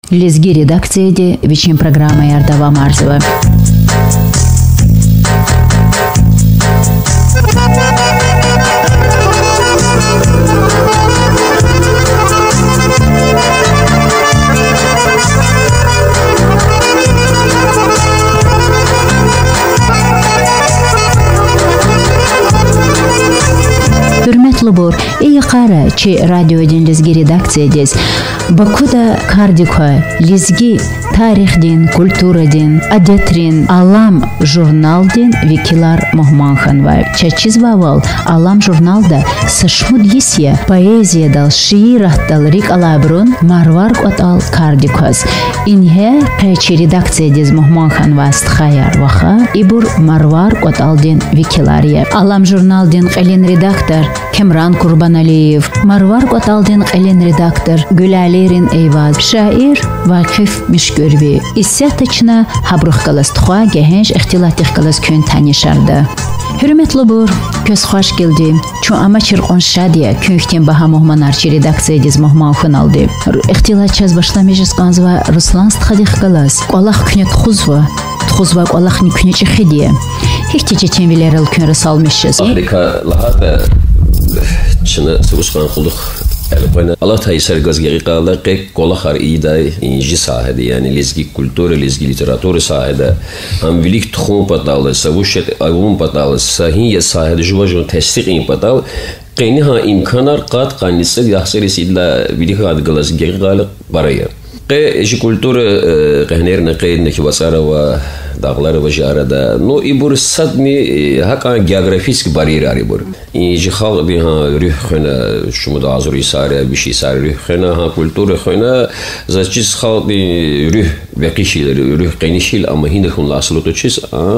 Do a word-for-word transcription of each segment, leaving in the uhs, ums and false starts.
Лезги редакцияде вечен программа Ярдава Марзова. Hürmetli bor, iyi qara çi radyodan lezgi redaksiyadez. Bakuda kardikoy, lezgi tarixdin, kulturadin, adetrin, alam jurnaldin Vikilar Mohmanxanvay. Çaçizvaval alam jurnalda sashmud yisye poeziya dal, şiirat dal rik alabrun marvark otal kardikoz. İnhe qeçi redaksiyadez Mohmanxanvay stxayar vaxa ibur marvark otaldin Vikilariye. Alam jurnaldin qelin redaktor Kemran Kurbanaliyev, Marvar Qotaldin qelin redaktor Gülalerin Eyvaz, şair Vakif Mishgörvi. İssiyatçına habruh qalas tuğa gehenç ixtilatih qalas kön tanışardı. Hürmetli bor, köz hoş geldi. Ço amaçır on şadiya köyhten baha mohmanarçı redaksiyadiz mohmanxın aldı. İxtilatçaz başlamayacağız kanzva Ruslan stxadih qalas. Qolaq künet xuzva. Xuzva qolaq ni künet xidiye. Hihtice çenvileril könrü salmışız. Afrika lahada Çin'e sıvışkan kulluk elbette Allah tayyisar gazgeri kaldı ki kolakar iyi da inci sahede yani lezgi kültürü lezgi literatürü sahede ham velik tuhum patalı savuşet ayvum patalı sahiye sahede juvajun tesdik in patalı qeyni ha imkanar qat qanisi yaxsiri sidla velik adgılas geri kalı baraya qe ji kültürü qehnerine qeyne ki basara ve dağları ve jarada no ibur sadmi hakan geografik bariyer aribur inji xalq bi ha ruhuna şumu da azuri sare bir şey sare ruhuna ha kültürü xuna zaçis xalq bi ruh beqişil ruh qenişil ama hinde xun aslutu çiz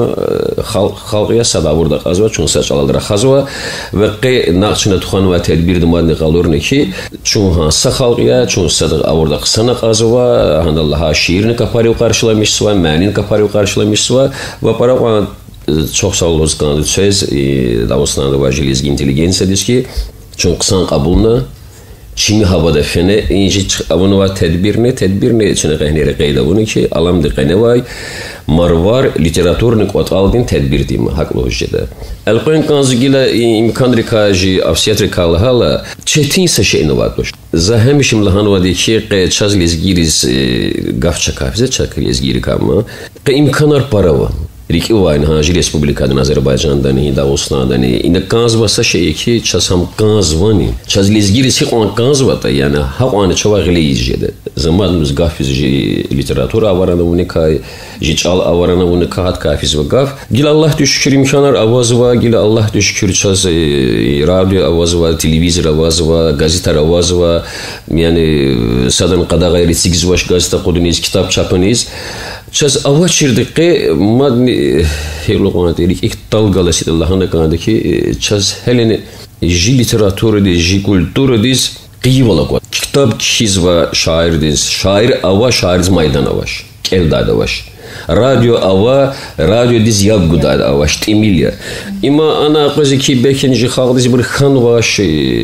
xalq xalqiya sada burada qazva çun saçaladra qazva ve qe naqşına tuxan ve tedbir dimadni qalurni ki çun ha sa xalqiya çun sada avurda qsana qazva handallaha şiirini kapari qarşılamış ve manin kapari qarşılamış ve para çok sağ olun kanadı söz Dağıstan'da var jelezgi inteligensiya diyor ki çok kısa kabulna Çin'i havada fene inci avunu var tedbir ne tedbir ne içine kahnere kayda bunu ki alam dikene vay marvar literatürünü kot aldın tedbir değil mi haklı hocada. Elqoyn kanzıgila imkan rikajı afsiyat rikalı hala çetinse şeyini var doş. Zahemişim lahanva diye ki çaz lezgiriz gafça kafize çak lezgiri kama. Ki imkanar para var. Riki vayne Hanji Respublikadan Azerbaycan'dan iyi Dağıstan'dan iyi. İnde kanzvasa şey ki çasam kanzvani. Çaz lezgirisi kon kanzvata yani hak anı çava gileyicede. Zamanımız gafiz literatür avarana bunu kay, jiçal avarana bunu kahat kafiz ve gaf. Gil Allah düşkür imkanar avazı var, gil Allah düşkür çaz radyo avazı var, televizyon avazı var, gazete avazı var. Yani sadan kada gayri sekiz baş gazete kodunuz, kitap çapınız. Çaz ava çirdiki madni herloğuna dedik ilk dalgalası Allah'ın kanıdı ki çaz heleni ji literatürü de ji kültürü diz qiyvala qoy. Kitap çiz ve şair diz. Şair ava şair maydan avaş. Kelda avaş. Radyo ava radyo diz yabguda avaş temilya. İma ana qızı ki bekinci xalq diz bir xan vaş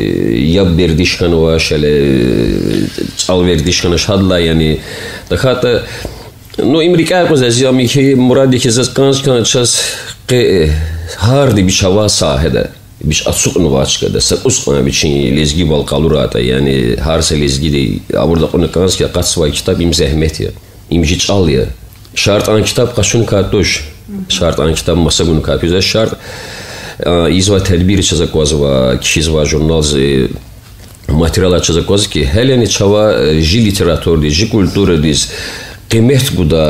yab berdiş xan vaş hele çal verdiş xan şadla yani da Ну, имрикай позиция, कि मुरादी के साथ कांच कांच के hardi bir şava sahede bir açık nuvaç kadar sak usqana biçin lezgi bal qalurata yani harsa lezgi de burada onu kanç ki qatsva kitap im zahmet ya imji çal ya şart an kitap qaşun kartoş şart an kitap masa bunu kapıza şart izva tedbir çazakvazva kişizva jurnal материала çazakvaz ki heleni çava ji literatür de ji kültür de qiymet guda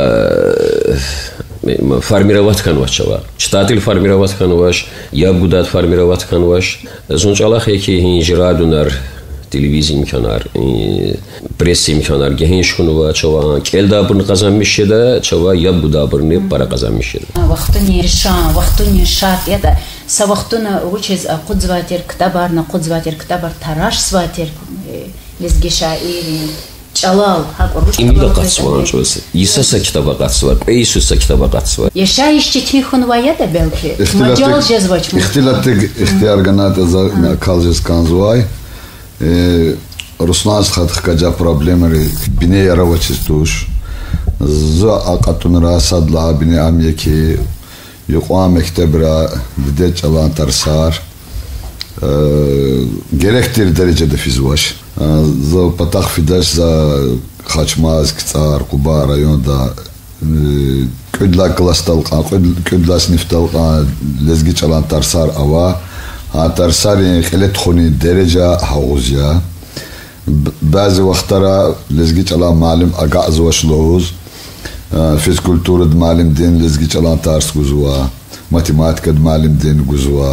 формировать kanvaçava. Штатил формировать kanvaç, ya gudat формировать kanvaç. Zonçalaq ki hinji radyolar, televizyon imkanlar, pres imkanlar genç kanva çava. Kelda bunu kazanmış ya da çava ya guda bunu para kazanmış ya da. Vaxtın yerşan, vaxtın yerşat ya da savaxtına uçez qudvater kitabarna qudvater kitabar taraş svater lezgi şairin Çalal, İmla qatsıvan çoğusu. İsasa kitaba qatsıvan, Eysusa kitaba qatsıvan. Yaşa işçi tihunvaya da belki. Macal cezvaç mı? İhtilatı ihtiyar ganat kalacağız kanzuvay. Руслан схатхкаджа проблемари бине яравачистуш за акатунра садла бине амеки yuqan mektebra didet alan tarsar gerektir derecede fizvaş za pataq fidaş za Xaçmaz Ktsar Quba rayonda ködla klastalqa ködla sniftalqa lezgi çalan tarsar ava ha tarsari xelet xuni derece havuzya bazı vaxtara lezgi çalan malim agaz vaşloz فيزكولتورة معلم دين لزجيج على تارس جزوا ماتيماتيكا معلم دين جزوا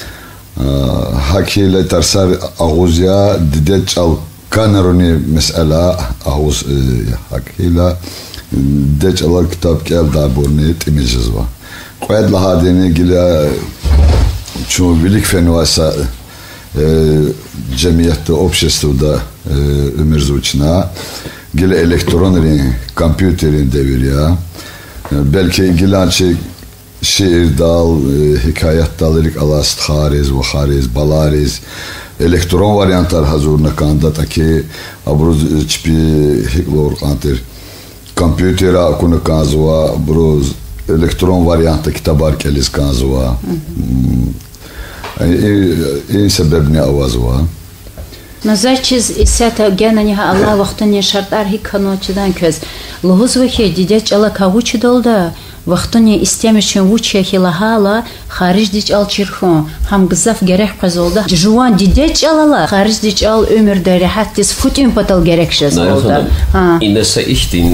هاكي لترسار أغوزيا ديدج على كانروني مسألة أغوز هاكي لا ديدج على الكتاب كيل دابورني تيميجزوا قيد لها ديني جلا شو بيلك فنواسا جمعية общества da ömürzuçna gile elektronların, kompüterin devir ya. Belki gilançı şiir dal, hikayet dalırık alast xariz, vaxariz, balariz. Elektron varyantlar hazırına kanda ta ki abruz çipi hiklor kantir. Kompütera akunu kanzua, bruz elektron varyantı kitabar keliz kanzua. İyi sebebini avazua. Назачиз исята генаньха Аллах вақтани шартар хиканочидан көз. Лугуз вахи дидеч ала кавучи долда. Вақтани истемешен вучи хилахала хариж дич ал чирхон. Хам гзаф герех казолда. Жуан дидеч алала хариж дич ал ömürde rahattis futin patal gerekşes olda. Инеса ихтин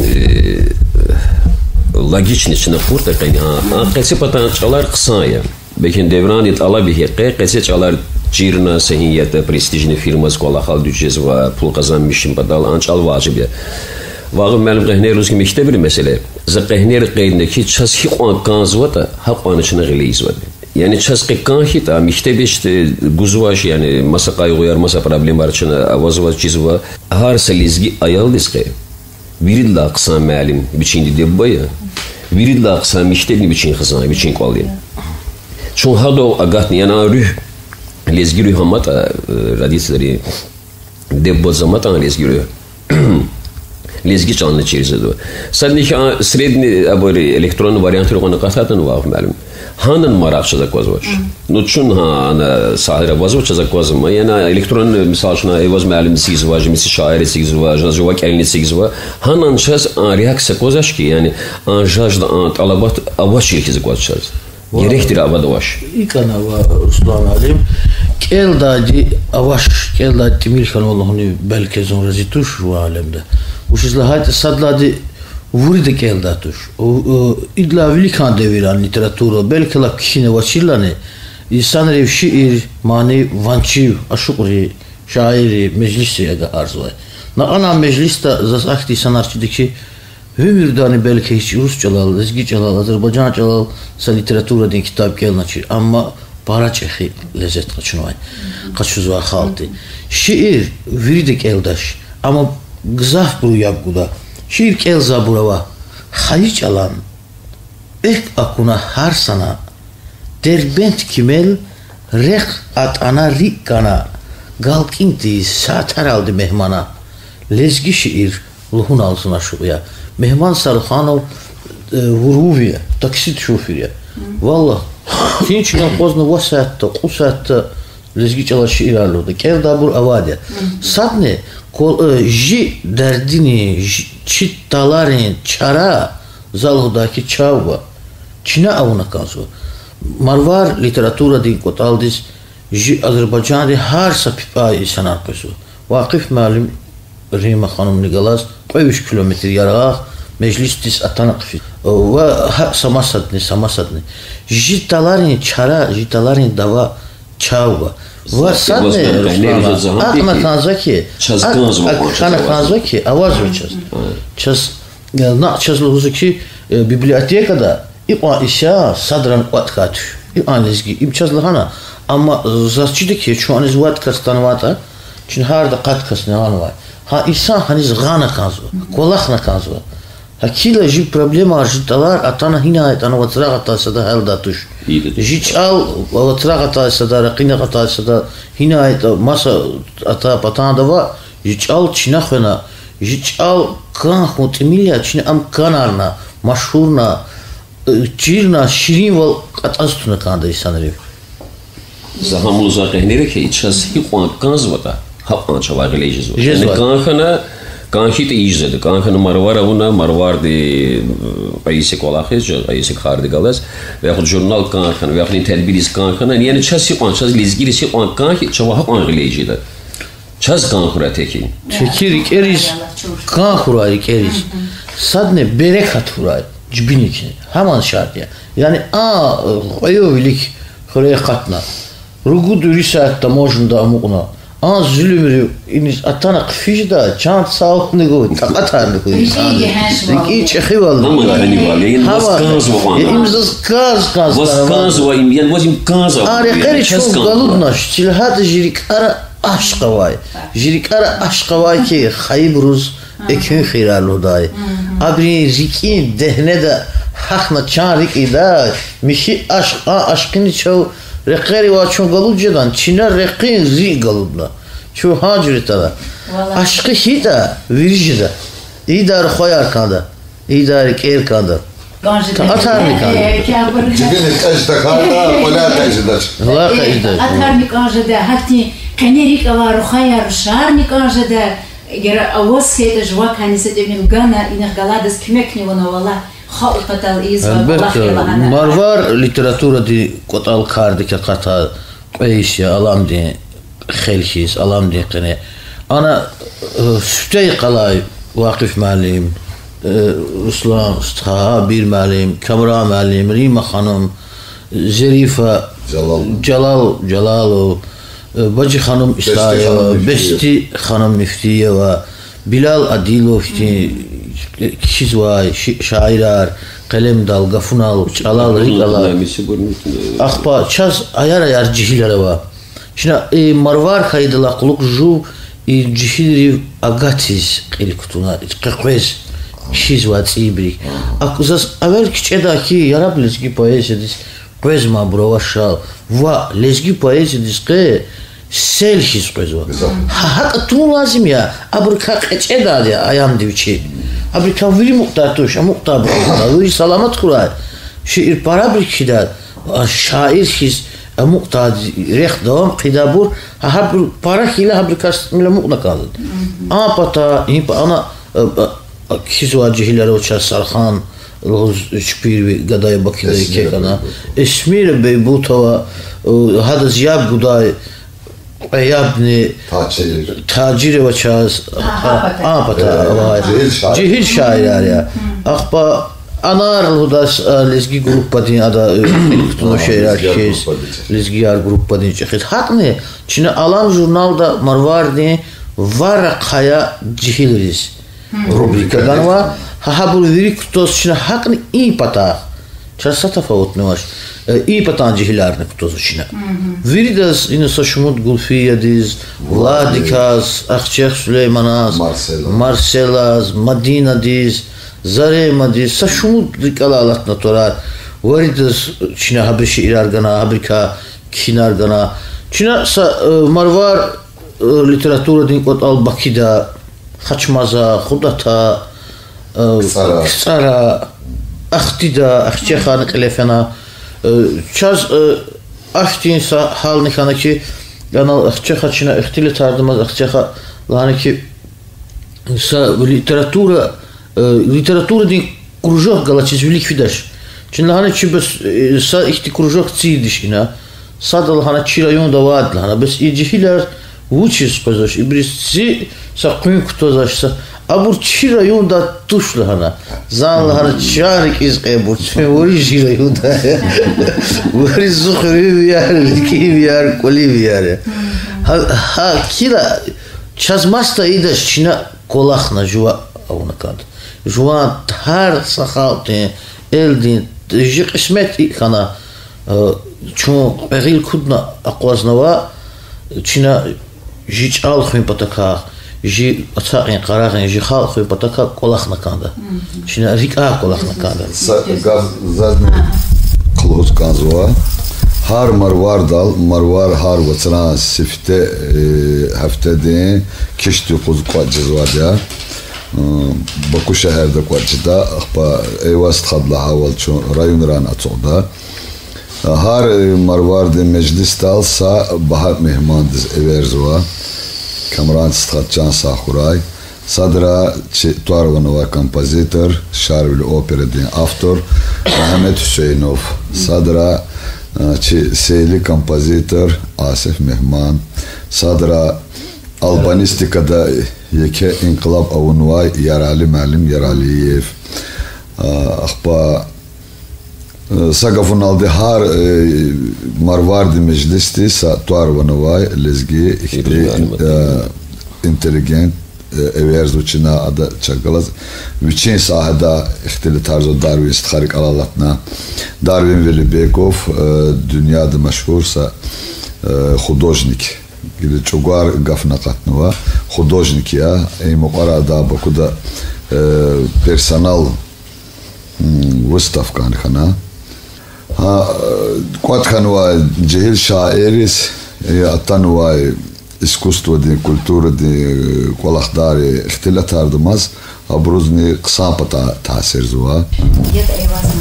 логичнична фурта кайга. Кеси патанчалар кысая. Бекен devranit ala bihiqe kesi çalar Cirna sehiyete prestijli firma skola xal düşəcəz və pul qazanmışım badal ançal vacib. Vağım mənim qəhner rus kimi işte bir məsələ. Zə qəhner qeydindəki ças hiqan qazvata haqan içinə ğiliz var. Yəni ças qeqan hita məktəbiş guzvaş yəni masa qayğıyar masa problem var içinə avazva çizva har selizgi ayal disqe. Viridla qısan məlim biçindi debaya. Viridla qısan məktəbni biçin xızan biçin qaldı. Çun hado agatni yana rüh Лезгирую хамата родители дебо замата лезгирую лезги чанны через это. Саднич средний абори электронный вариант рукона кататан вах малым. Ханан маракша заказывач. Ну чун ана сахира вазуча заказым. Яна электронный мисалшна еваз малым сигзваж, миси шаири сигзваж, жувак элни сигзва. Ханан час реакция козашки, yani anjajda talabat avashilki zaказывать. Gerektir avadaş. İkan ava Ruslan alim. Keldadi avaş keldadi timilkan Allah'ını belki sonra zituş şu alemde. Uşizlahat sadladi vuride keldatuş. O idla velikan deviran literaturu belki la kişine vaçillani insan rev şiir mani vançiv aşukri şairi meclisi ya arzvay. Na ana mecliste zasakti sanatçıdaki Hümürdani belki hiç Rus çalal, Lezgi çalal, Azerbaycan çalal, sa literatura din kitap gelnaçı ama para çehi lezzet kaçınvay. Kaçuzva haltı. Şiir viridik eldaş ama gızaf buru yapguda. Şiir kelza burava. Hayır çalan ilk akuna har sana derbent kimel rek at ana rikkana galkinti satar aldı mehmana. Lezgi şiir luhun alsın aşuya. Mehman Sarıxanov vuruvia, taksit şoförü. Vallahi, tinçinden pozna vasatta, kusatta lezgi çalar şiir alırdı. Kevdabur avade. Sadne, ji derdini, çittaların çara zalhudaki çavva. Çine avuna kansu. Marvar literatura din kotaldis, ji Azerbaycan'da her sapipayı sanar kasu. Vakıf malim Rima Hanım Nigalas üç kilometre yarağa meclis atanak fit. Ve samasadni samasadni. Jitaların çara, jitaların dava çavva. Ve sadne Ruslan'a akna kanzaki, akna kanzaki avaz veçaz. Çaz, na çazlığı ki bibliotekada iqa isya sadran vatkatü. İqan lezgi, imçazlığına ama zatçıdaki şu an izvat kastanvata. Çünkü her da kat kastan var. Ha insan hani zgana kanzva, kolakna kanzva. Ha kila ji problem arjitalar atana hina etana vatra atasa da halda tuş. Ji çal vatra atasa da raqina atasa da hina et masa ata patana da va Жичал чинахвена, жичал канху тимилия, чин ам канарна, машхурна, чирна, ширинвал катастуна канда исанрив. Zahamul zaqehnere ki iças hiqan kanzvata, haqan çavağılejizva. Yani kanxana kanxit ijzedi. Kanxana marvara buna marvar de ayisi kolaxiz, ayisi xardi galas ve yaxud jurnal kanxana ve yaxud tedbiriz kanxana yani ças hiqan, ças lizgiri hiqan kanxi çavaq anglejida. Çaz kanxura tekin. Tekirik eriz kanxurayik eriz. Sadne berekat huray cbinik. Haman şart ya. Yani a ayovlik xuraya qatna. Ругу дурисаатта можно да мугна. А зулюмри инис атана қфижда чант саутнигу тақатарнигу. Ики чехивал. Мама канивал. Ин восказ воган. Имзас каз каз. Восказ ва им ян возим каза. Ари қери чук галуднаш. Тилхат жирикара ашқавай. Жирикара ашқавай ки хайбруз экин хиралудай. Абри рики дехнеда хахна чан рики да миши ашқа ашқини чау Reqeri va çun galucedan Çin'e reqin zi galudna. Çu hacretala. Aşkı hida virjida. İdar khoyar kanda. İdar ker kanda. Atar mı kanda? Cibini kaçta kanda, ola kaçta. Ola kaçta. Atar mı kanda? Hatta kanerik avar khoyar şar mı kanda? Gera avos seyde jwa kanise demim gana inih galadas kmekni vona valla. Elbette marvar literatura di qotal kardi ki qata qeyşya alam di xelşis alam di qene ana sütey qalay Vaqif müəllim Ruslan Staha bir müəllim Kamra müəllim Rima xanım Zerifa Celal Celalov Bacı xanım İstayeva Besti xanım Müftiyeva Bilal Adilov kişiz vay şairler kalem dal gafunal çalal rigala akpa çaz ayar ayar cihilere va şimdi marvar kaydıla kuluk ju cihilri agatiz qilkutuna qaqvez kişiz va tsibrik akuzas avel kiçedaki yarab lezgi poeziyadis poezma brovaşal va lezgi poeziyadis qe sel his qezva hatta tu lazım ya abrka qeçeda ya ayam divçi Abrika vili muqtatuş, muqta bırakma. Vili salamat kuray. Şiir para bir kida. Şair his muqta reх devam qidabur. Ha bir para kila abrikas mila muqna kaldı. Ama pata, ana his vacihiler o çasarxan, roz şpir ve gaday bakile kekana. İsmir beybutova hada ziyab guday Yabni tacir ve çaz apata var cihil şairler ya akba anar hudas lezgi grup din ada kutuno şairler kes lezgi yar grup din çekit hakne Çin'e alam jurnalda marvardi var kaya cihilriz rubrikadan var ha bu virik kutos Çin'e hakne iyi pata çasa tafavut ne var iyi patan cihillerine kutosu Çin'e. Viridas yine saşumut Gulfiyadiz, Vladikas, Akçek Süleymanas, Marcelas, Madinadiz, Zaremadiz, saşumut dikalalat natural. Viridas Çin'e habri şiirar gana, habrika kinar gana. Çin'e marvar literatura din kot al Bakida, Haçmaza, Khudata, Ksara, Akhtida, Akçekhan Qilefena, Çaz Aftinsa halini kana ki yana Akçekha Çin'e ihtili tardımaz Akçekha lani ki sa literatura literatura din krужок галачиз велик фидаш. Çin lani ki bes sa ihti krужок tsidiş ina sadal hana çi rayon da vad lana bes icihiler vuçis qozaş ibrisi sa qyn kutozaşsa abur çi rayon da tuşla hana zanla hana çarik iz qebur vori çi rayon da vori zukhri yar ki yar koli yar ha kila çazmasta idaş Çin'e kolakna juva ona kad juva har sahalte eldin ji qismet kana çu peril kudna aqwaznava Çin'e jiç al khim pataka ji ataqin qaraqin ji khal khim pataka kolakna kanda Çin'e rika kolakna kanda Gaz zadni klos kanzova هار مروار دال مروار هار وطران سفته هفته دين كشتي قوز قوات جزواديا باكو شهر دا قوات جدا اخبا ايواز تخبلا هاول رايون ران اتوغدا هار مروار دين مجلس دال سا بهات مهمان دز ايوارزوا كامران ستخد جان ساخوراي صدرا توارغنوا كومبوزيتور شارب الاوبرا دين افتور محمد حسينوف صدرا Seyli kompozitör Asif Mehman Sadra Albanistikada yeke İnkılap Avunvay Yarali Məlim Yaraliyev Axba Sagafun aldı har Marvardi meclisti Sa Tuarvanavay Lezgi intelligent evers učina ada çakalas bütün sahada ihtilaf tarzı Darwin istixarik alalatna Darwin Velibekov dünyada meşhursa художник или чугар гафнакатнова художник я и муqarada bakуда персонал выставка анхана ha quatxanwa jehil şairis atanwa искусство ди культура ди колахдари ихтилат тардымаз абрузни қысапата таъсир зуа Дед айвазна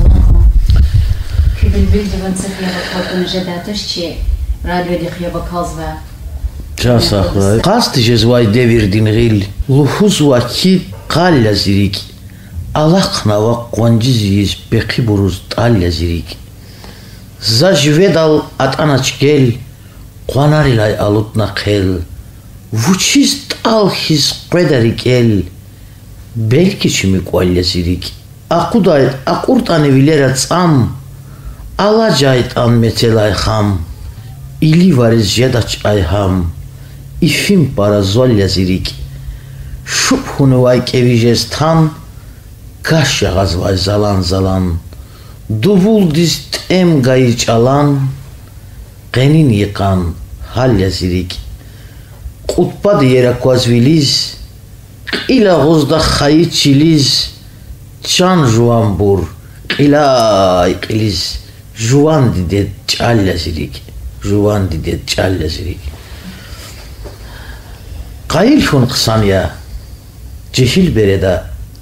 Фибилбил диванцах я бакалтун жадаташ че радио ди хьяба казва Can sahra qast jezvay devirdin gil luhuz vaki qalla zirik alaqna va qonjiz beqi buruz talla zirik zajvedal atanach gel Qanarilay alutna qel Vuchist al his qedari kel Belki çimi qolla zirik Aqudayt aqurtani vilera tsam Alajayt an metelay kham İli variz jedach ayham İfim para zolla zirik Şubhunu vay kevijes tam Kaş yağaz vay zalan zalan Duvul dist em gayi çalan Qenin yıkan halya zirik Qutba diyerek vazviliz Qila guzda xayi çiliz Çan juan bur Qila iqiliz Juan didet çalla zirik Juan didet çalla zirik Qayil şun qısan ya Cehil bereda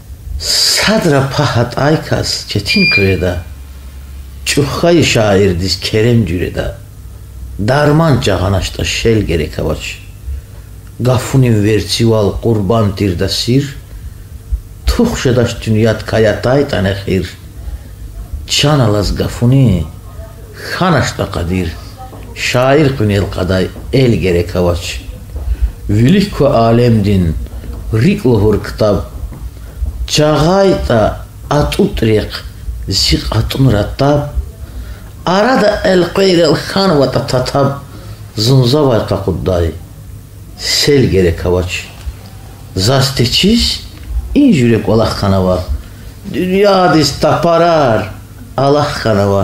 Sadra pahat aykas Çetin kıreda Çuhay şair diz kerem cüreda Darman cahanaşta şel gerek avaç Gafunin vertsival qurban tirdasir Tuxşadaş dünyat kayatay tanexir Çanalaz gafuni Xanaşta qadir Şair qünel qaday el gerek avaç Vilikko alemdin Riklohur kitab Çağayta atutrik Zik atun rattab Arada el qeyrel khan ve tatab Zunzavay qaqudday Sel gerek avaç Zasteçiz İncürek olaq kanava Dünya diz taparar Allah kanava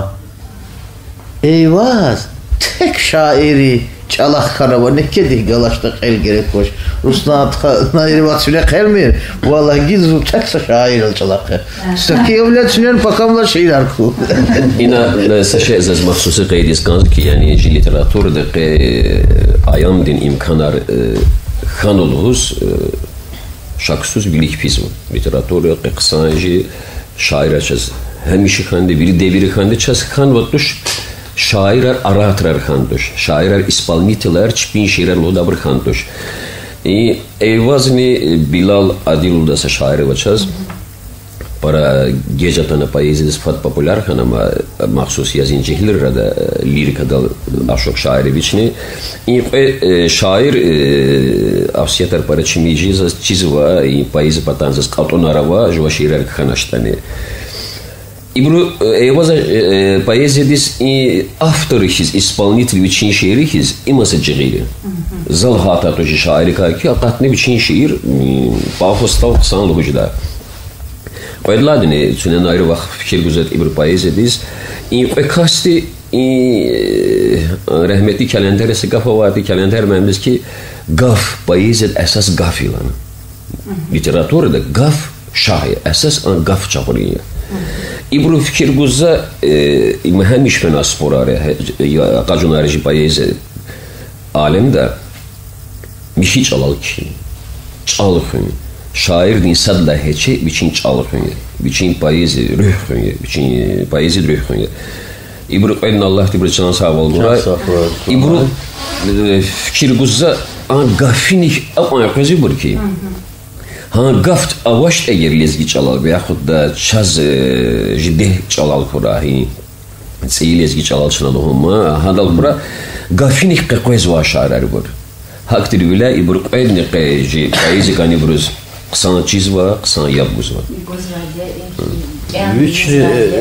Eyvaz Tek şairi çalaq kanava Ne kedi galaştaq el gerek koş Rusna nayri vatsüne kelmir Vallahi gizu teksa şair el çalaq Staki evlet sünen pakamla şeir arku Ina saşe ez mahsusi qeydis kanz ki yani ji literatur de ayam din imkanar khanuluz şaksuz bilik pizm literatur qısanji şair açız hemişi xande biri deviri xande ças xan vatluş şairler aratrar xanduş şairler исполнителler çpin şiirler lodabr xanduş и eyvazni Bilal Adilul da şair vaçaz para gecatana poeziyada sıfat popüler xan ama mahsus yazın cehillerdə də lirikada aşıq şairi biçni и şair afsiyatar para çimijiz çizva и poezi patanzas qautonarava jva şiirlər xanaştani İbru eyvaz poeziyadis и авторы his исполнитель biçin şiiri his imasa cehili zal hata toji şairi ki qatni biçin şiir pafostav qısan lugujda Qoyduladini çünen ayrı vaxt fikir güzət İbru poeziyadis и qasti rəhmətli Kalender Səqafovadi Kalender məmiz ki qaf poeziyad əsas qaf ilanı literaturada qaf şair əsas qaf çapırıya İbru fikir guzza mühemmiş fena sporare qacunarıcı bayeze alemde mişi çalal ki çalıxın şair din sadla heçi biçin çalıxın biçin bayezi ruhun biçin bayezi ruhun İbru en Allah tibri çan sağ ol gura İbru fikir guzza an gafinik ama qazi burki ha gaft avaş eğer lezgi çalal veya da çaz ciddi çalal kurahi sey lezgi çalal şunalahuma hadal bura gafinik qaqez va şair bur haktir vila ibru qaydni qayji qayzi kani bruz qsan çiz va qsan yabuz va Вични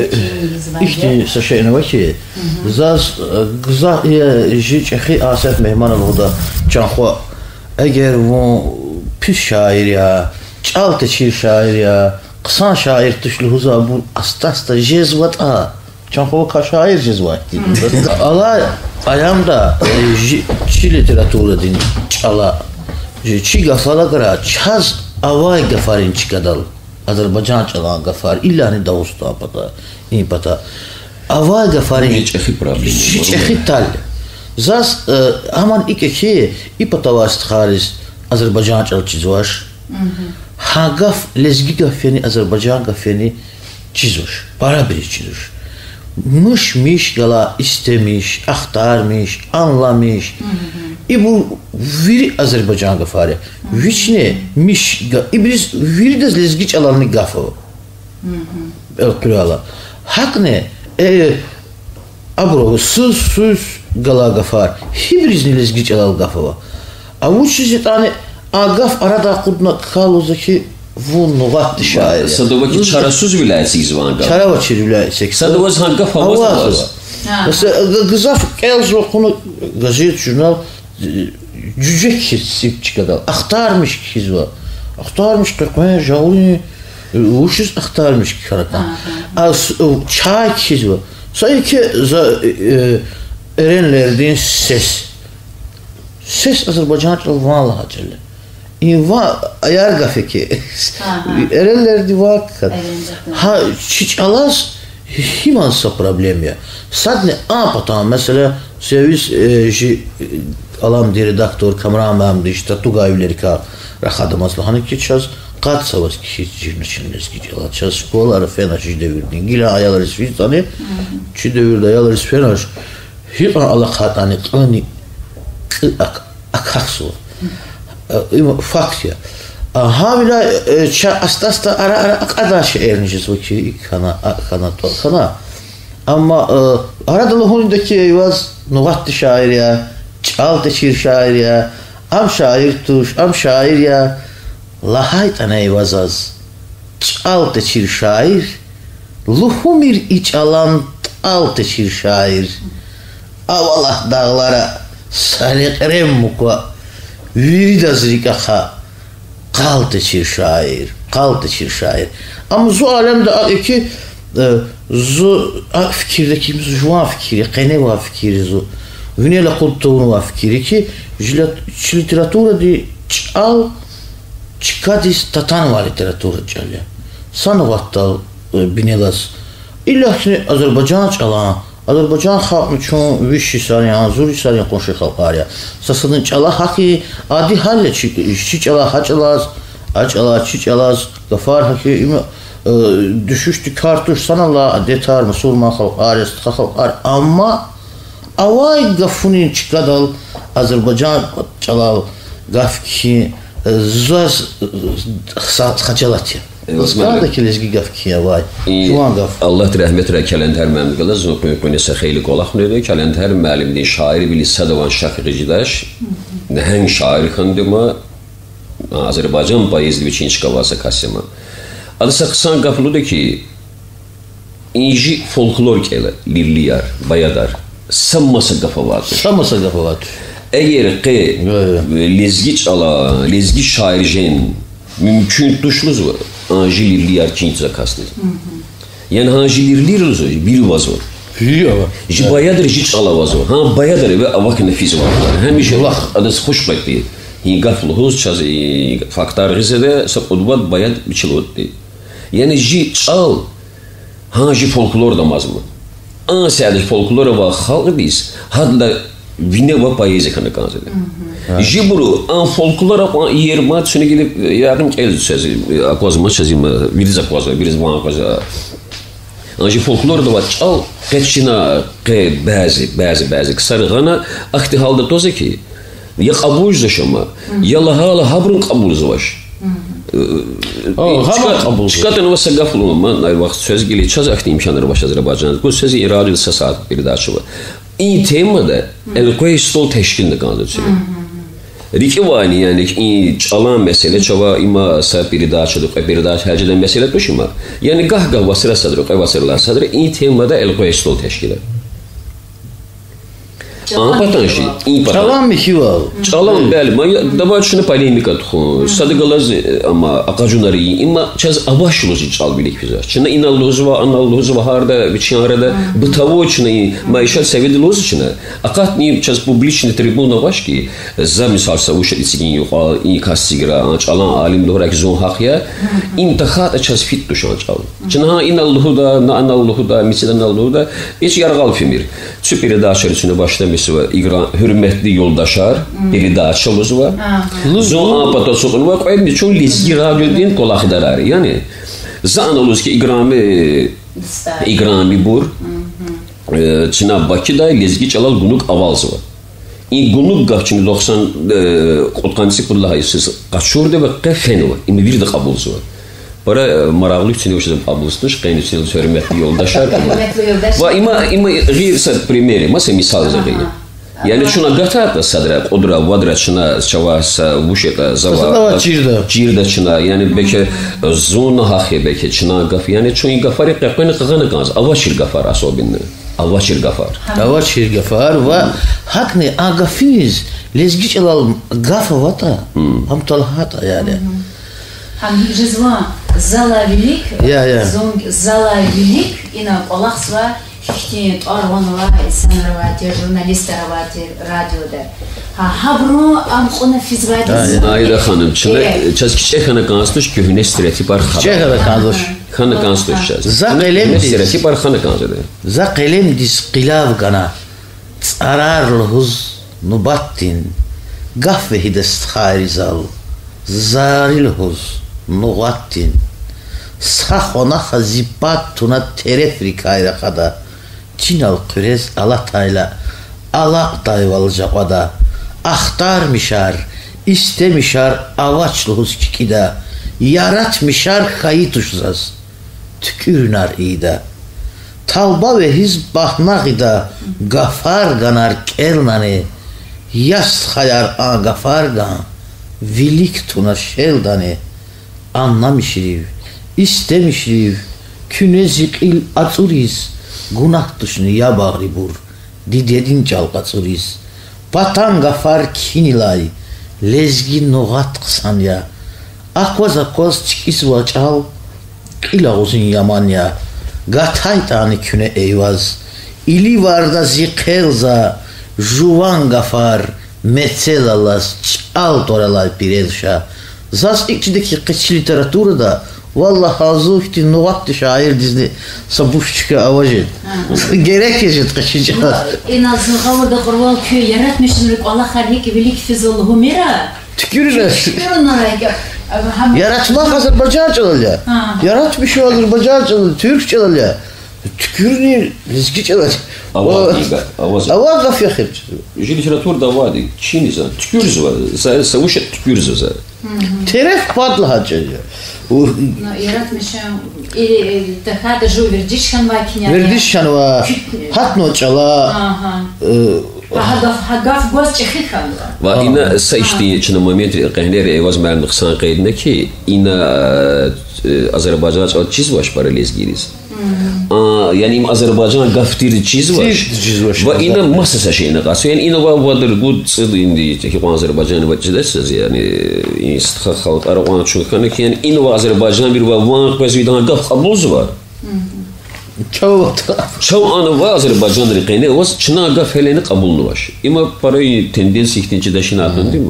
ихти сашейна ваки заз гза жич ахи асеф мehmanı burada çanxo eğer bu pis şair ya çaltı çir şair ya qısan şair tuşlu huza bu astasta jezvat a çanxo ka şair jezvat ala ayamda çi literatura din çala çi gafala qara çaz avay gafarin çıkadal Azerbaycan çalan gafar illani Davusta pata iyi pata ava gafarin hiç ehi problem hiç ehi tal zas aman iki ipata vast xaris Azerbaycan çal çizvaş ha gaf lezgi gafeni Azerbaycan gafeni çizvaş para bir çizvaş mış miş gala istemiş axtarmış anlamış İbu viri Azerbaycan gafari. Viçne miş ibris viri de lezgiç alanı gafo. Elkürala. Hak ne? E abro sus sus gala gafar. Hibrizne lezgiç alal gafo. Avuç tane agaf arada kudna kalozaki bu nugat şair. Sadovaki çarasuz vilayeti izvan gaf. Çaravaçır vilayeti. Sadovaz han gaf havaz. Mesela gızaf kelzo konu gazete jurnal cüce kesip çıkadal. Aktarmış kizva. Aktarmış kakmaya javuni. Uşuz aktarmış karakan. Az çay kizva. Sanki erenlerden ses. Ses Azerbaycan çalvan Allah Celle. İnva ayar gafeki. Erenlerdi vakat. Ha çiç alaz himansa problem ya. Sadne apatan mesela servis alam di redaktor kameraman di işte tugayvleri ka rahadım hani ki çaz kat savas ki jirneçinles ki ala çaz şkolar fena şey devirdin gila ayaları sviz tane çi devirde ayaları fena hiç ala katani qani ak akakso ima fakya ha bila ça astasta ara ara arkadaş erniciz o ki kana kana kana ama arada lohundaki vaz nugat şair ya çaltı şiir şair ya am şair tuş am şair ya lahay tane vazaz çaltı şiir şair luhumir iç alan altı şiir şair avallah dağlara salikrem mukva viridazrika ha kaltı şiir şair kaltı şiir şair ama zu alemde iki zu fikirdeki zu fikri qene va fikri zu Vine la kultuğunu va fikri ki literatura di çal çıkadis tatan va literatura çalya sana vatta binelas illa ki Azerbaycan çalan Azerbaycan halkı için vişi saniye zuri saniye konuşu halkaya sasının çala haki adi halle çi çala haçalaz açala çi çalaz gafar haki düşüştü kartuş sanalla detar musulman halkar halkar ama avay gafunin çıkadal Azerbaycan çalal gafki zaz xacalat ya Osmanlı'daki lezgi gafki ya vay Allah rahmet re kalender memlekada zokun konesa xeyli qolaq ne kalender məlimdi şair bili sadavan şafiqidaş nəhəng şair xandıma Azerbaycan bayezli için çıkavasa kasema Alısa kısan gafludu ki inji folklor kele lirliyar bayadar sanmasa gafa vardır. Sanmasa gafa vardır. Eğer ki lezgi çala lezgi şair jen mümkün tuşluz var. Anji lirliyar kinçza kastı. Yani anji lirliruz bir vazo. İyi ama. Ji bayadır ji çala vazo. Ha bayadır ve avak nefiz var. Hem ji Allah adas hoş bakti. Hi gafluhuz çaz faktar rizede sapudvat bayad biçilot. Yani ji çal Hangi folklor da mazmın. Ansiyadış folklora va halkı biz. Hadla vine va poeziya kana kanzede. Jiburu an folklora an yerma tüne gelip yardım geldi sözü. Akozma çözüm biriz akozma biriz van akozma. Anji folklor da va çal keçina ke bazı bazı bazı sarıgana akti halda toze ki ya kabul zşama ya lahala habrun kabul zvaş. Çıkartan ve sagaflı ama nay vaxt söz geli çaz akti imkanları baş Azerbaycan'da. Bu sözü iradeli saat bir daha çıva. İyi temada el koy stol teşkilinde kaldı çünkü. Riki vani yani çalan mesele çava ima saat bir daha çıdık bir daha haceden mesele peşima. Yani gah gah vasıra sadrı koy vasırlar sadrı iyi temada el koy stol teşkili. Anpatan şey, iyi patan. Çalan mı ki var? Çalan bəli, mən dava şunu polemika tuxun. Sadıqalaz amma aqacunları imma çaz abaşluzu çal bilik bizə. Çına inalluzu va analluzu va harda biçarada bытовочный maişat sevidiluzu çına. Aqatni çaz publiczny tribuna vaşki za misal savuş itsigin yoxa i kasigra çalan alim dorak zon haqya imtahat çaz fit duşan çal. Çına inalluhu da analluhu da misal analluhu da heç yarğal filmir. Süper daşarısını başlamış var. İgra hürmetli yoldaşlar, biri daha çoluz var. Zon apato sokun var. Koyun çoğu lizgi radyo din kolakdarar. Yani zan oluz ki igrami igrami bur. Çına Bakıda lizgi çalal gunuk avalzı var. İ gunuk gahçın doksan kotkanisi kullahi siz kaçurdu ve kefen var. İmi bir de kabulzu var. Para maraqlı üçün uçdum publishtış, qeyn üçün hürmetli yoldaşlar. Va ima ima g'ir sad primeri, masa misal zag'ir. Yani şuna gata sadra qudra vadra çına çavasa vuşeta zava. Çirda. Çirda çına yani beke zona haxye beke çına gaf yani çun gafari qaqan qaqan qaz. Avaşir gafar asobinni. Avaşir gafar. Avaşir gafar ve hakni agafiz lezgi çalal gafa vata. Ham talhata yani. Ham hicizva zalavilik, zalavilik ina olaqsva hikti arvanova sanravati jurnalistravati radyoda. Ha habru am xona fizvati. Ayda xanım, çına çaskiçe xana kanstuş köhüne stereotip ar xana. Çehra kanstuş. Xana kanstuş çaz. Za qelem stereotip ar xana kanstuş. Za qelem dis qilav gana. Arar lhuz nubattin. Gafve hides kharizal. Zaril huz nugattin. Sahona hazipat tuna terefri kayra kada. Çinal kürez alatayla alatayvalıca kada. Ahtarmışar, istemişar avaçlıhuz kikida. Yaratmışar kayıtuşzaz. Tükürünar iyida. Talba ve hiz bahnağida gafar ganar kelnani. Yas hayar a gafar gan. Vilik tuna şeldani. Anlamışriv. İstemişriv, künezik il aturiz, günah dışını ya bağrı bur, didedin çalqatsuriz, patan gafar kinilay, lezgi noğat kısan ya, akvaz akvaz çıkis vaçal, ila uzun yaman ya, gatay tani küne eyvaz, ili varda zikelza, juvan gafar, metselalas, çal toralay pirelşa, zas içindeki kıç literaturada, Vallahi hazır ki nuvattı şair dizni sabuşçuka avacı. Gerek yaşat kaçacağız. En azından orada kurban köy yaratmışsın. Allah hariki bilik fizulhu mira. Tükürürler. Tükürürler. Yaratmak Azerbaycan çalıyor. Yaratmış o Azerbaycan çalıyor. Türk çalıyor. Tükürünür. Rizki çalıyor. Avaz. Avaz gaf yakır. Literatur da vardı. Çin insan. Tükürüz var. Savuşa tükürüz var. Teref padla hacıyor. Yaratmışım. Daha ju verdişkan var ki. Verdişkan var. Hatno çala. Ha gaf goz çekikan var. Ve ina sayıştı çına moment qehneri evaz mənim qısan qeydinə ki ina Azerbaycan çal çiz baş para lezgiriz. Yani Azerbaycan gaftir çiz var. Ve ina masasa şeyine qası. Yani ina va vadır good indi ki Azerbaycan ve çizdəsiz yani istixar xalq arawan çünkü ki yani ina Azerbaycan bir va van qazvidan gaf qabuz var. Çoğu çoğu anı var Azerbaycan rıqeyni o çına gaf heleni qabulnu baş. İma parayı tendens ihtinci de şina atın değil mi?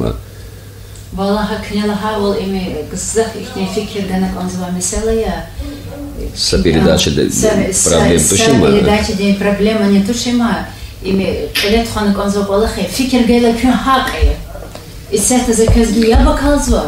Vallahi knyala haval emi qıssaq ihtin fikirdən anzva mesela ya С передачей проблем тушима. С передачей проблема не тушима. Ими элет ханук анзоб алахи. Фикер гейла кюн хакая. Исет за közgü ya bakalzva.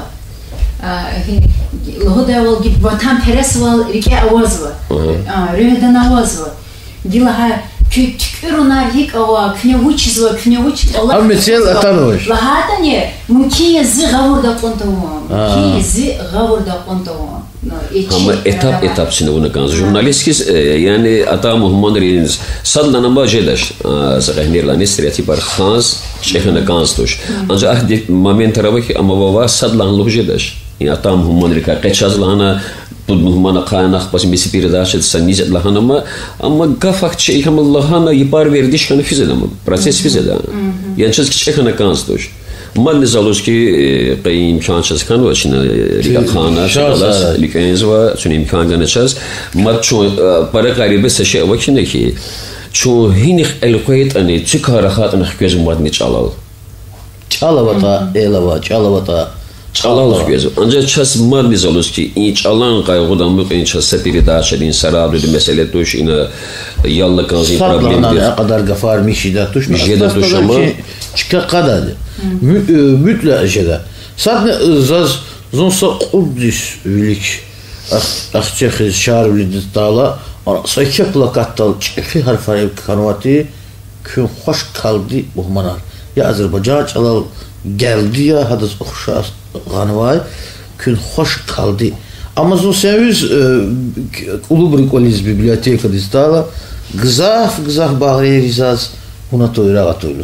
Лгода вол гиб ватам пересвал рике авазва. Рюдан авазва. Дилаха тükürünar hik ava küne uçizva küne uç. Ama mesela atanmış. Lahata ne? Mümkün zi gavurda kontavam. Mümkün zi gavurda kontavam. Ama etap etap şimdi bunu kanız. Jurnalistkis yani ata Muhammed Reyniniz. Sadlana bajelaş. Zahirlan stereotipar khans şehne kanız tuş. Ancak ahdi moment tarafı ki ama baba sadlan lojelaş. Yani ata Muhammed Reyka kaçazlana Muhammed'a kaynak basın bisi bir daha şedsen nizet lahana ama ama gafak şey hem lahana yipar verdi şanı fizede ama proses fizede. Yani çiz ki çekana kanstoş. Mal nizalus ki kayım şançız kan var şimdi rika khana şalas likenz var çünkü imkan ganachaz mal ço para garibe seşe vakinde ki ço hinik elkoyet ani çıkara hatın hkez madni çalal. Çalavata elava çalavata Çalalıq gözü. Ancaq ças maddi zalus ki, inç alan qayğudan müq inç sepiri daşedin sarablı mesele tuş ina yalla kanzi problemdir. Sadlana kadar gafar mişida tuş. Mişida tuş ama çıka kadadı. Mütle jeda. Sadne zaz zonsa Kudüs ülik. Akçexiz şarvli dala sayka plakattal çıkı harfari kanvati kün hoş kaldı muhmanar. Ya Azerbaycan çalal geldi ya hadis oxşar qanvay kün xoş kaldı. Amazon servis ulu brikoliz biblioteka distala gzaf gzaf bağrı rizaz buna toyra atılır.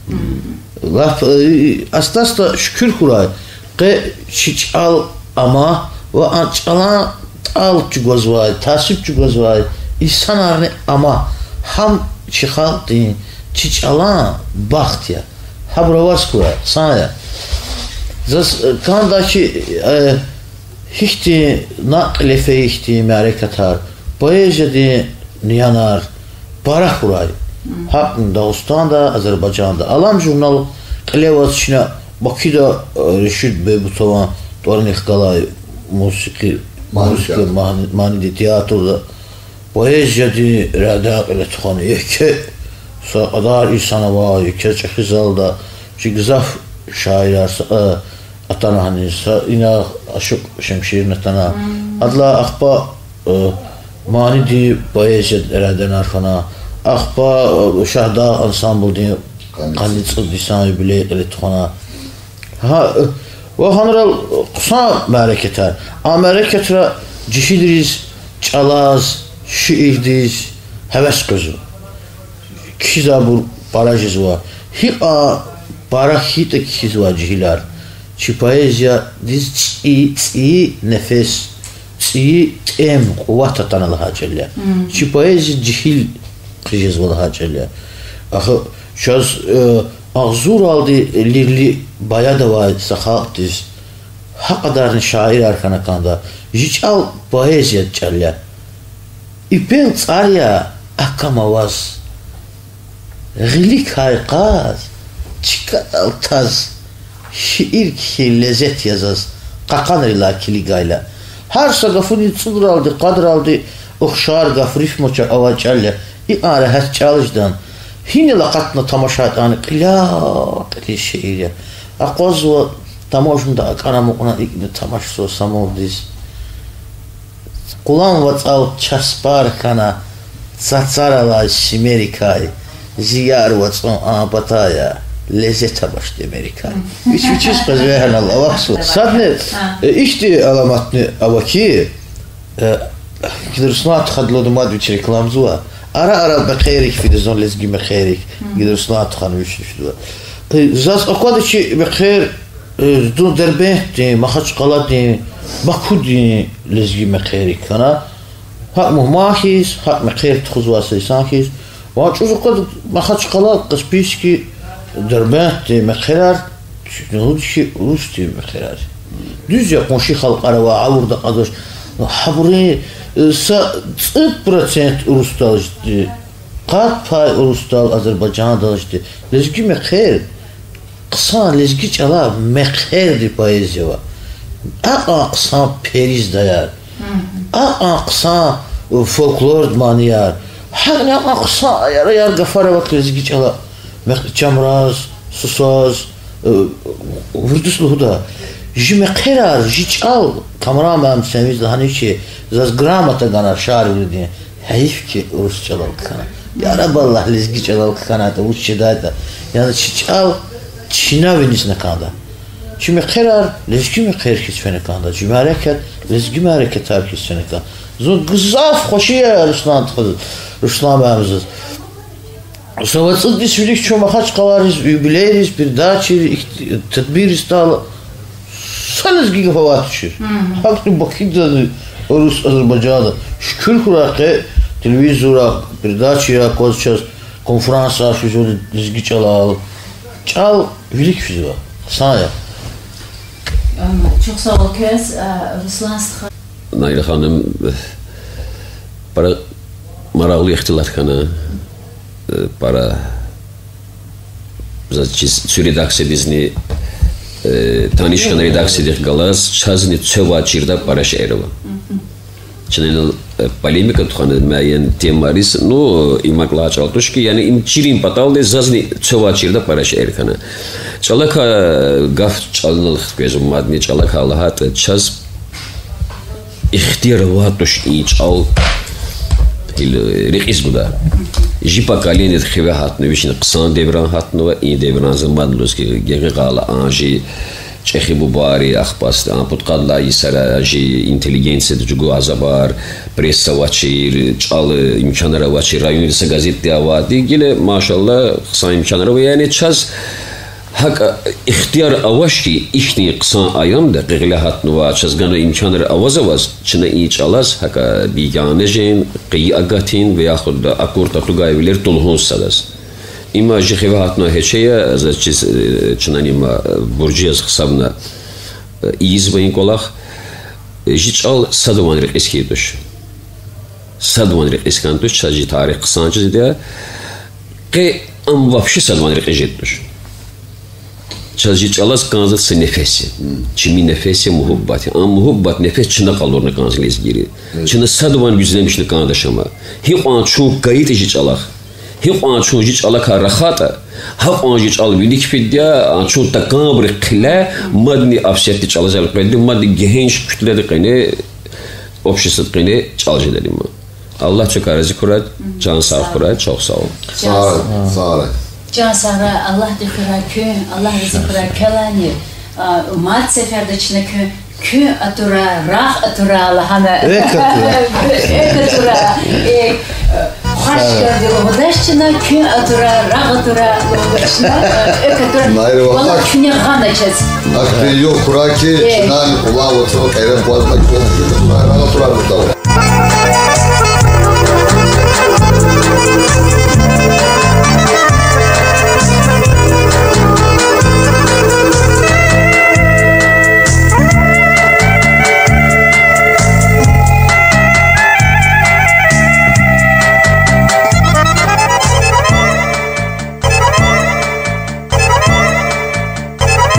Laf astasta şükür kuray qe çiçal ama ve açalan al çugozvay tasip çugozvay insanarne ama ham çıxaldı çiçalan baxt ya Habravas kurar sana. Zas kandaki hiçti naklefe hiçti merekatar. Poeziyadi niyanar para kurar. Hakkın Dağıstan'da, Azerbaycan'da. Alam jurnal klevas içine Bakı'da Reşit Beybutovan Dornik Galay musiki musiki manidi tiyatroda poeziyadi rada eletxanı yeke Adar insana var, yeke çekizalda Gizaf şairler atana hani ina aşık şemşirin atana adla akba mani di poeziyat eraden arkana akba şahda ansambl di kanit disan bile eletxana ha ve hanral kusa mereketer a mereketra cihidriz çalaz şiirdiz heves gözü kizabur barajız var hi a Barahita kişi var cihiler. Çi poezya diz çi çi nefes çi tem kuvvet atanalı hacelle. Çi poezya cihil kişi var hacelle. Ahı şaz ağzur aldı lirli baya da var sahat diz. Ha kadarın şair arkana kanda. Jiçal poezya çelle. İpen tsarya akamavaz. Gilik haykaz. Çıkal taz şiir ki lezzet yazaz kakan ila kiligayla her sagafuni çudur aldı kadr aldı oxşar gafrif moça avaçalle i ara has çalışdan hine laqatna tamaşat ani qila qili şiir aqoz ve tamoşunda kanamı ona ikni tamaş so samodiz qulan ve tsal çaspar kana satsarala simerikay ziyar ve tsal apataya lezzete başladı Amerika. Üç üçüz kazvehan Allah vaksu. Sadne işti alamatını avaki gidersnat khadlo dumad üç reklamzuwa. Ara ara bekhirik fidizon lezgi bekhirik. Gidersnat khan üç üçdü. Zas akwadıçı bekhir dun derbehti mahaç qaladi bakudi lezgi bekhirik kana. Hak muhmahis hak bekhir tkhuzwası sankiz. Wa çuzukad mahaç qalad qspiski Derbent mekherar Nurşi Rusti mekherar Düzce konşi halkara ve avurda kadır Habri sa sıt prosent Rus'ta alıştı Kat pay Rus'ta Azerbaycan'da alıştı Lezgi mekher Kısa lezgi çala mekherdi poezya var Ağa kısa periz dayar Ağa kısa folklor maniyar. Her ne aksa yara yar gafara bak lezgi çala. Çamraz, susaz, vurduslu huda. Jime kerar, jiçal. Kameraman semiz de hani ki zaz gramata ganar şarı diye. Hayif ki Rus çalal kana. Ya Rabballah lezgi çalal kana da uç şedayda. Yani çiçal Çina venisine kanda. Jime kerar, lezgi mi ker kisfene kanda. Jime hareket, lezgi mi hareket tar kisfene kanda. Zor gızaf hoşiye Ruslan tıkıdı. Ruslan bağımızız. Sovatsız disfilik çoğuma kaç kavarız, übileriz, bir daha çiri, tedbir istalı. Sanız gibi hava düşür. Hakkı bakıydı Rus Azerbaycan'da. Şükür kurakı, televizyora, bir daha çira, kozçaz, konferansa, füzörü, dizgi çalal. Çal, ülik füzü var. Sana yap. Çok sağ ol Köz. Ruslan Sıkı. Nayra Hanım, para maraqlı ixtilat kana, para su redaksiya bizni tanışkan redaksiya galas, çazni çeva çirda para şehrava. Çinel polemika tuhanı müəyyən temaris, no imakla çaltuş ki, yani im çirin patal de zazni çeva çirda para şehr kana. Çalaka gaf çalnılıq gözüm madni çalaka Allahat çaz İhtiyar vatuş iç al reis bu da. Jipa kaleni xive hatnu vişin qısan devran hatnu ve iyi devran zamanlos ki geri qala anji çexi bu bari axpas amput qalla isara ji inteligensiya jugu azabar pressa vaçir çal imkanlara vaçir rayon gazet davadi gile maşallah qısan imkanlara ve yani çaz Hak ihtiyar avaş ki işni kısa ayam da qıglahat nuva çazgana imkanları avaz avaz çına iç alaz haka biganejin qi agatin ve yaxud da akorta tugayviler tolhon sadas ima jixeva hatna heçeya za çiz çına nima burjiyaz hesabına izbayin kolaq jiç al sadvan rek eski duş sadvan rek eskan duş çaji tarih kısancı diye qi am vapşi sadvan rek ejet duş Çazı çalas kanzı sı nefesi. Çimi nefesi muhabbati. Ama muhabbat nefes çına kaloruna kanzı lezgiri. Çına sadvan güzlemişli kandaşama. Hep an çoğu gayet işi çalak. Hep an çoğu hiç alak rahata. Hep an hiç al bilik fidya. An çoğu takabri kla. Madni afsiyeti çalacak. Madni genç kütledi kine. Общество kine çalıcı dedim. Allah çok aracı kurat. Can sağ kurat. Çok sağ ol. Sağ ol. Sağ ol. Can sana Allah dikira kö, Allah dikira kelani, mat seferde çine kö, kö atura, rah atura Allah'ına. Ek atura. Ek atura. Hoş geldi loğdaşçına, kö atura, rah atura loğdaşçına, ek atura. Valla küne gana çez. Akbil yok kuraki, çınan ula otur, kerem boğazmak yok. Rah atura burada.